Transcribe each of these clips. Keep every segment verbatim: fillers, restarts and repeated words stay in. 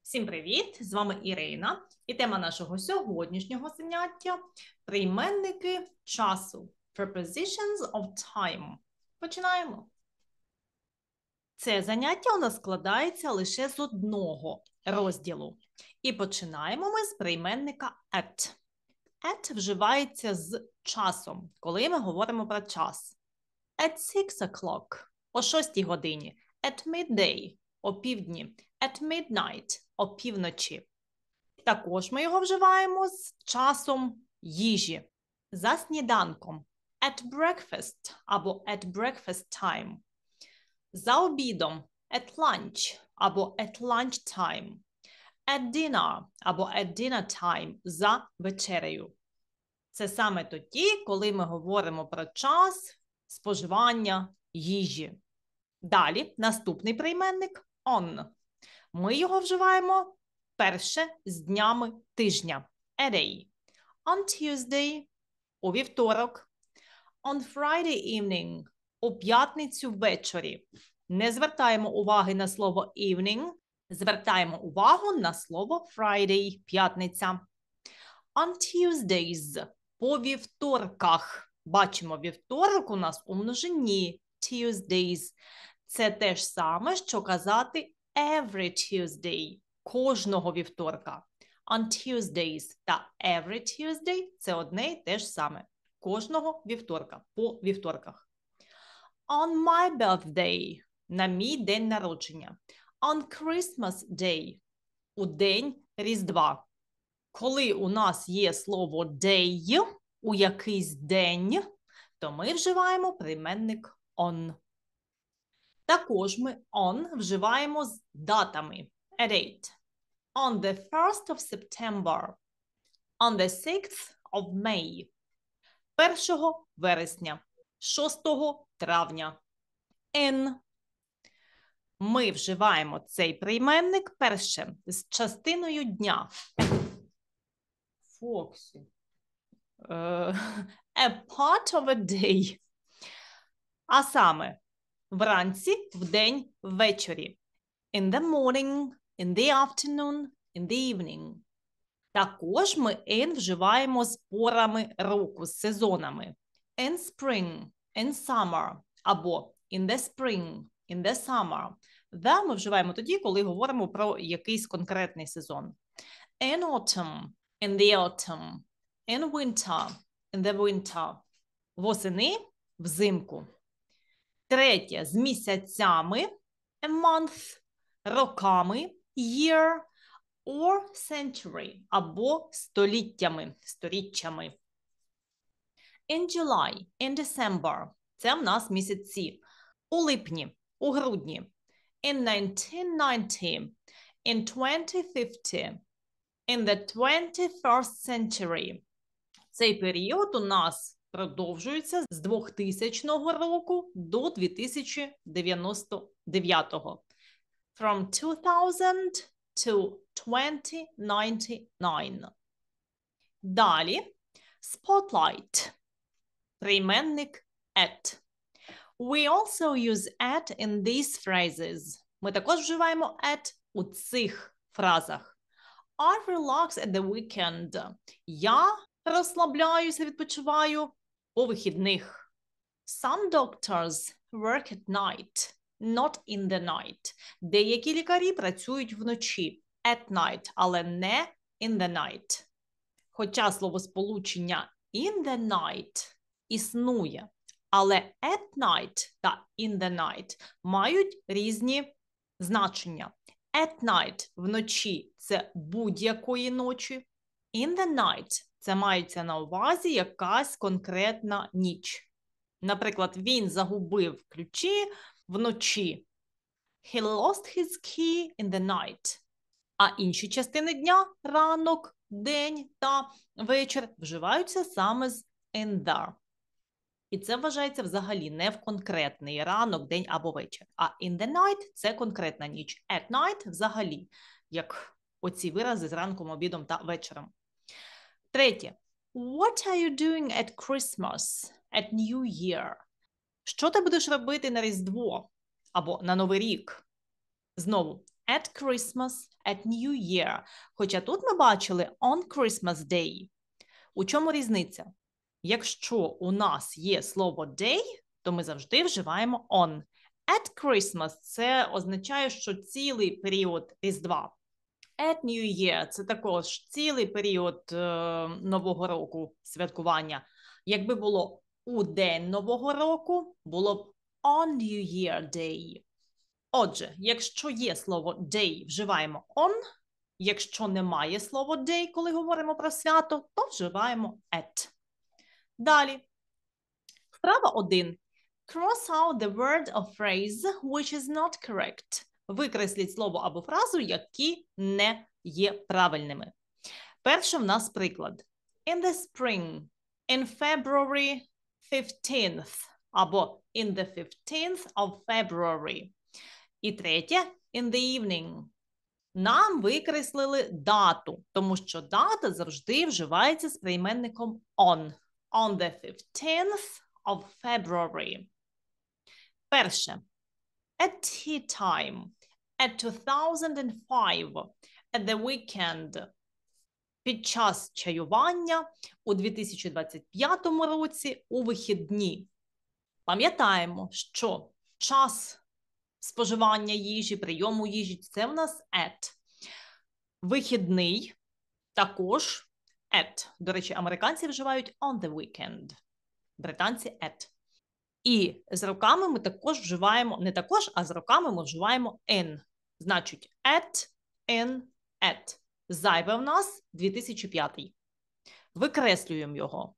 Всім привіт! З вами Ірина. І тема нашого сьогоднішнього заняття – прийменники часу. Prepositions of time. Починаємо. Це заняття у нас складається лише з одного розділу. І починаємо ми з прийменника at. At вживається з часом, коли ми говоримо про час. At six o'clock – о шостій годині. At midday – о півдні. At midnight – о півночі. Також ми його вживаємо з часом їжі. За сніданком. At breakfast або at breakfast time. За обідом. At lunch або at lunch time. At dinner або at dinner time. За вечерею. Це саме тоді, коли ми говоримо про час споживання їжі. Далі, наступний прийменник – on. Ми його вживаємо перше з днями тижня. A day. On Tuesday – у вівторок. On Friday evening – у п'ятницю ввечері. Не звертаємо уваги на слово evening, звертаємо увагу на слово Friday – п'ятниця. On Tuesdays – по вівторках. Бачимо, вівторок у нас у множині Tuesdays. Це те ж саме, що казати every Tuesday – кожного вівторка. On Tuesdays та every Tuesday – це одне і те ж саме. Кожного вівторка, по вівторках. On my birthday – на мій день народження. On Christmas Day – у день Різдва. Коли у нас є слово day – у якийсь день, то ми вживаємо прийменник on. Також ми on вживаємо з датами. A date. On the first of September. On the sixth of May. першого вересня. шостого травня. In. Ми вживаємо цей прийменник перше з частиною дня. Фоксі. Uh, a part of a day. А саме вранці, вдень, ввечері. In the morning, in the afternoon, in the evening. Також ми in вживаємо з порами року, з сезонами. In spring, in summer, або in the spring, in the summer. The ми вживаємо тоді, коли говоримо про якийсь конкретний сезон. In autumn, in the autumn, in winter, in the winter. Восени, взимку. Третє, з місяцями, a month, роками, year, or century, або століттями, сторіччями. In July, in December, це в нас місяці. У липні, у грудні. In nineteen ninety, in twenty fifty, in the twenty-first century. Цей період у нас продовжується з двохтисячного року до дві тисячі дев'яносто дев'ятого. From two thousand to twenty ninety-nine. Далі spotlight. Прийменник at. We also use at in these phrases. Ми також вживаємо at у цих фразах. I relax at the weekend. Я розслабляюся, відпочиваю по вихідних. Some doctors work at night, not in the night. Деякі лікарі працюють вночі, at night, але не in the night. Хоча словосполучення in the night існує, але at night та in the night мають різні значення. At night – вночі – це будь-якої ночі. In the night – це мається на увазі якась конкретна ніч. Наприклад, він загубив ключі вночі. He lost his key in the night. А інші частини дня – ранок, день та вечір – вживаються саме з in the. І це вважається взагалі не в конкретний ранок, день або вечір. А in the night – це конкретна ніч. At night – взагалі, як оці вирази з ранком, обідом та вечором. Третє. What are you doing at Christmas, at New Year? Що ти будеш робити на Різдво або на Новий рік? Знову, at Christmas, at New Year. Хоча тут ми бачили on Christmas Day. У чому різниця? Якщо у нас є слово day, то ми завжди вживаємо on. At Christmas – це означає, що цілий період Різдва. At New Year – це також цілий період е, Нового року святкування. Якби було у день Нового року, було б on New Year Day. Отже, якщо є слово day, вживаємо on. Якщо немає слова day, коли говоримо про свято, то вживаємо at. Далі. Вправа один. Cross out the word or phrase which is not correct. Викресліть слово або фразу, які не є правильними. Перше в нас приклад. In the spring, in February fifteenth, або in the fifteenth of February. І третє, in the evening. Нам викреслили дату, тому що дата завжди вживається з прийменником on. On the fifteenth of February. Перше. At tea time. At two thousand five. At the weekend. Під час чаювання у дві тисячі двадцять п'ятому році у вихідні. Пам'ятаємо, що час споживання їжі, прийому їжі – це в нас at. Вихідний також at. До речі, американці вживають on the weekend. Британці at. І з роками ми також вживаємо, не також, а з роками ми вживаємо in. Значить, at, in, at. Зайве в нас дві тисячі п'ятий. Викреслюємо його.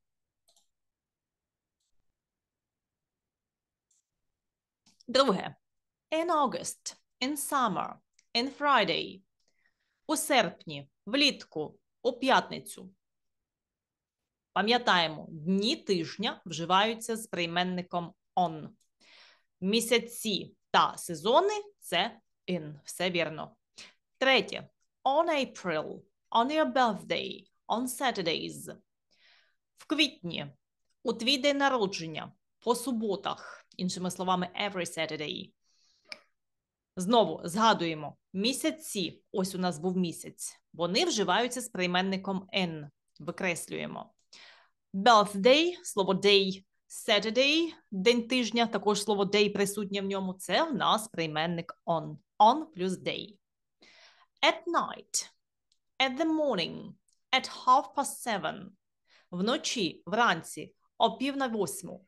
Друге. In August, in summer, in Friday. У серпні, влітку, у п'ятницю. Пам'ятаємо, дні тижня вживаються з прийменником on. Місяці та сезони – це in. Все вірно. Третє. On April, on your birthday, on Saturdays. В квітні, у твій день народження, по суботах. Іншими словами, every Saturday. Знову згадуємо, місяці, ось у нас був місяць, вони вживаються з прийменником in. Викреслюємо. Birthday, слово day, Saturday, день тижня, також слово day присутнє в ньому, це в нас прийменник on. On плюс day. At night, at the morning, at half past seven. Вночі, вранці, о пів на восьму.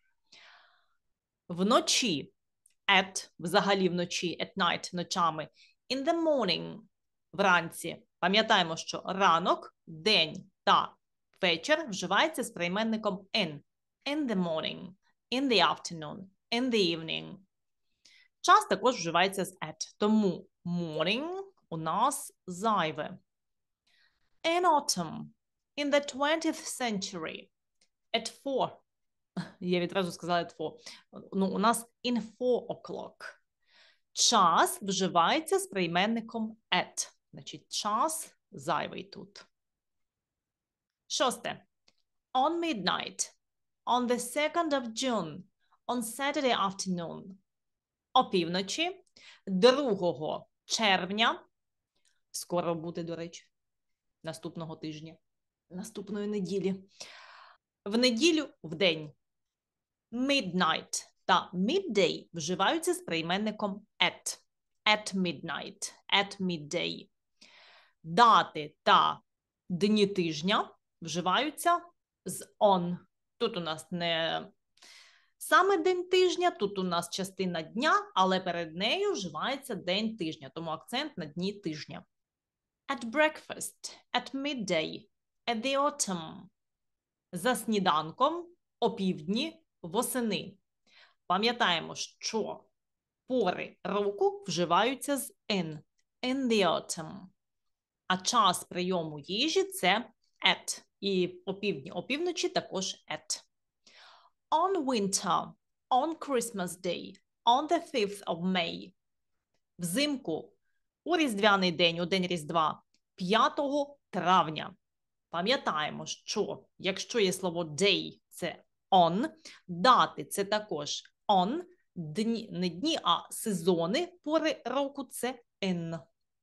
Вночі, at, взагалі вночі, at night, ночами. In the morning, вранці. Пам'ятаємо, що ранок, день та вечір вживається з прийменником in. In the morning, in the afternoon, in the evening. Час також вживається з at. Тому morning у нас зайве. In autumn, in the twentieth century, at four. Я відразу сказала at four. Ну, у нас in four o'clock. Час вживається з прийменником at. Значить, час зайвий тут. Шосте. On midnight, on the second of June, on Saturday afternoon. Опівночі, другого червня, скоро буде, до речі, наступного тижня, наступної неділі. В неділю в день. Midnight та midday вживаються з прийменником at. At midnight, at midday. Дати та дні тижня вживаються з on. Тут у нас не саме день тижня, тут у нас частина дня, але перед нею вживається день тижня, тому акцент на дні тижня. At breakfast, at midday, at the autumn. За сніданком, опівдні, восени. Пам'ятаємо, що пори року вживаються з in. In the autumn. А час прийому їжі – це at. І опівдні, опівночі також at. On winter, on Christmas Day, on the fifth of May. Взимку, у Різдвяний день, у день Різдва, п'ятого травня. Пам'ятаємо, що якщо є слово day – це on, дати – це також on, дні, не дні, а сезони пори року – це in.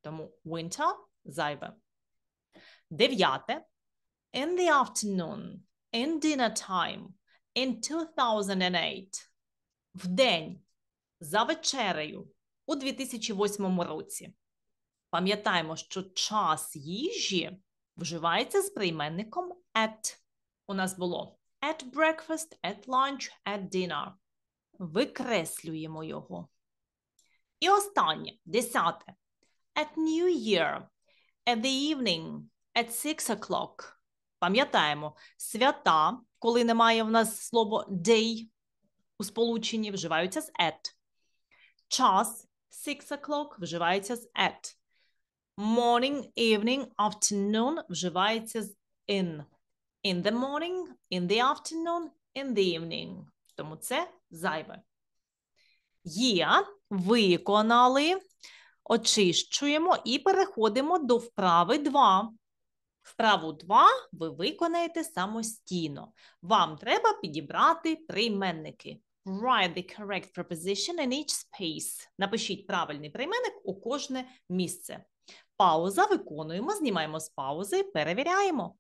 Тому winter – зайве. Дев'яте. In the afternoon, in dinner time, in two thousand eight. Вдень, за вечерею, у дві тисячі восьмому році. Пам'ятаємо, що час їжі вживається з прийменником at. У нас було at breakfast, at lunch, at dinner. Викреслюємо його. І останнє, десяте. At New Year, at the evening, at six o'clock. Пам'ятаємо, свята, коли немає в нас слово day у сполученні, вживаються з at. Час six o'clock вживається з at. Morning, evening, afternoon вживається з in. In the morning, in the afternoon, in the evening. Тому це зайве. Є, виконали, очищуємо і переходимо до вправи два. Вправу два ви виконаєте самостійно. Вам треба підібрати прийменники. Write the correct preposition in each space. Напишіть правильний прийменник у кожне місце. Пауза, виконуємо, знімаємо з паузи, перевіряємо.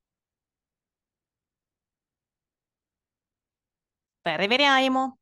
Перевіряємо.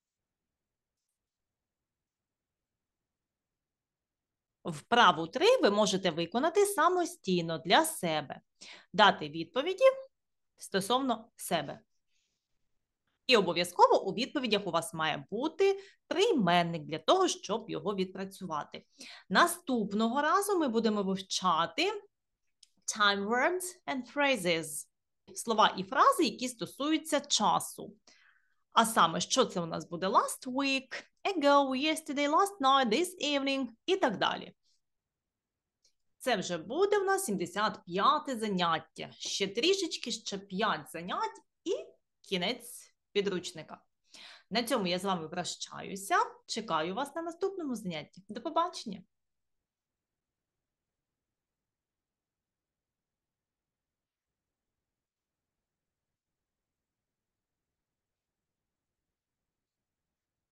Вправу три ви можете виконати самостійно для себе. Дати відповіді стосовно себе. І обов'язково у відповідях у вас має бути прийменник для того, щоб його відпрацювати. Наступного разу ми будемо вивчати time words and phrases. Слова і фрази, які стосуються часу. А саме, що це у нас буде last week, ago, yesterday, last night, this evening і так далі. Це вже буде у нас сімдесят п'яте заняття. Ще трішечки, ще п'ять занять і кінець підручника. На цьому я з вами прощаюся. Чекаю вас на наступному занятті. До побачення!